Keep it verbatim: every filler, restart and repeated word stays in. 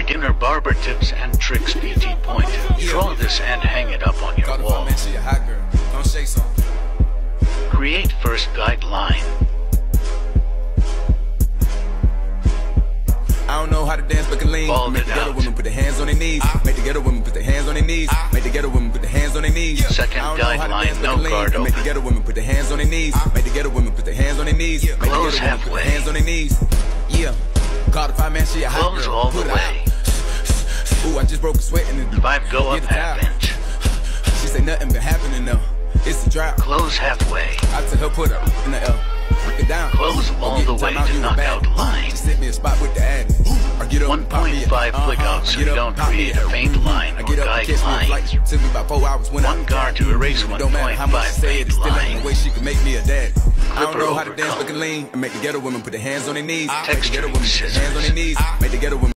Beginner barber tips and tricks P T point. Draw this and hang it up on your wall. Create first guideline. I don't know how to dance but can lean. Bald Make it the ghetto out. women put their hands on their knees. Make the ghetto women put their hands on their knees. Make the ghetto women put their hands on their knees. Second I don't know how to guideline, dance but no can lean. guard Make the open. ghetto women put their hands on their knees. Make the ghetto women put their hands on their knees. Make the ghetto Close women put halfway. their hands on their knees. Yeah. Call the fire man, she a hot Close girl. all Put the it way. out. Ooh, I just broke a sweat in the Five go up Get the half towel. inch. She say nothing been happening though. It's a drought. Close halfway. I tell her put her in the L. Break it down. Close Or all get the time way out, to you a knock bad. out line. Just hit me a spot with the admin. Or get up and pop me a- one point five flick uh-huh. out so Or get you up don't and pop me create a faint line I or get up and catch me a guideline. flight. Took me about four hours when One I guard to erase It don't matter how much I say it, it's still ain't line. no way she can make me a dad. I don't Clipper know how to dance overcome. but can lean and make the ghetto women put their hands on their knees. Make the Texturing ghetto women put their hands on their knees. Make the ghetto women